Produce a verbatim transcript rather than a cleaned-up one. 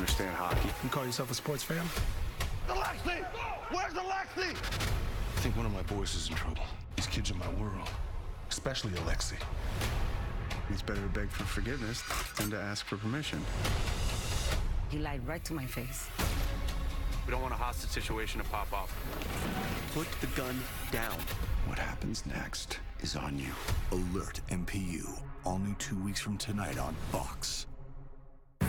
understand hockey. You call yourself a sports fan? Alexi! Where's Alexi? I think one of my boys is in trouble. These kids are my world, especially Alexi. It's better to beg for forgiveness than to ask for permission. You lied right to my face. We don't want a hostage situation to pop off. Put the gun down. What happens next is on you. Alert M P U. All new two weeks from tonight on Fox.